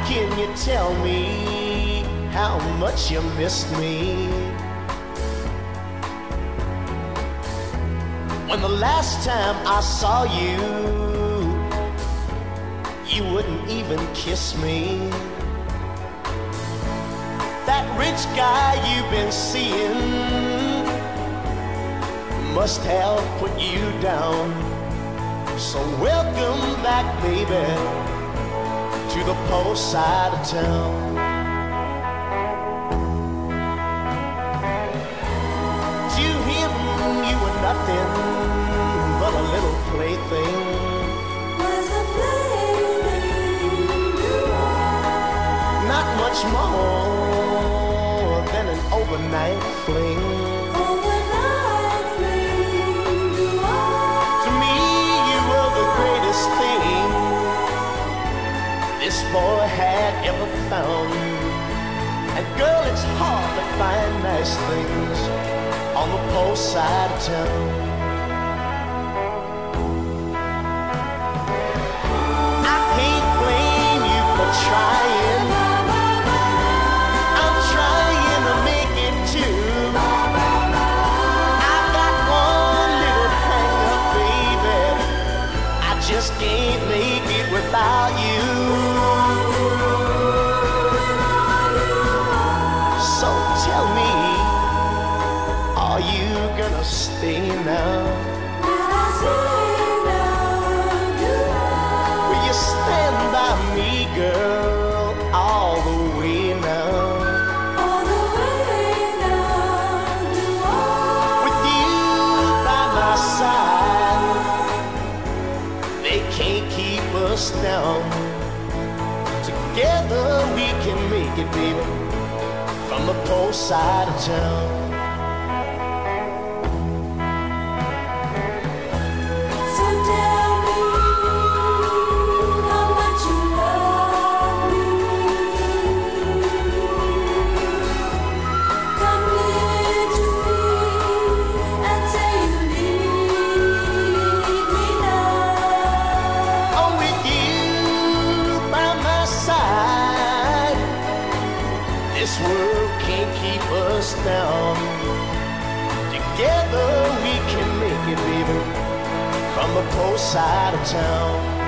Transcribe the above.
can you tell me how much you missed me? When the last time I saw you, you wouldn't even kiss me. That rich guy you've been seeing must have put you down. So welcome back, baby, to the poor side of town. To him you were nothing but a little plaything. Was a plaything you are. Not much more than an overnight fling. Overnight fling you are. To me you were the greatest thing this boy had ever found. And girl, it's hard to find nice things on the poor side of town. I can't blame you for trying. I'm trying to make it too. I got one little hang up, baby. I just can't make it without you. So tell me, are you gonna stay now? Will I stay now? Will you stand by me, girl, all the way now? All the way now you are. With you by my side, they can't keep us down. Together we can make it, baby, from the poor side of town. So tell me how much you love me. Come near to me and say you need me now. Oh, with you by my side, this world can't keep us down. Together we can make it, baby, from the poor side of town.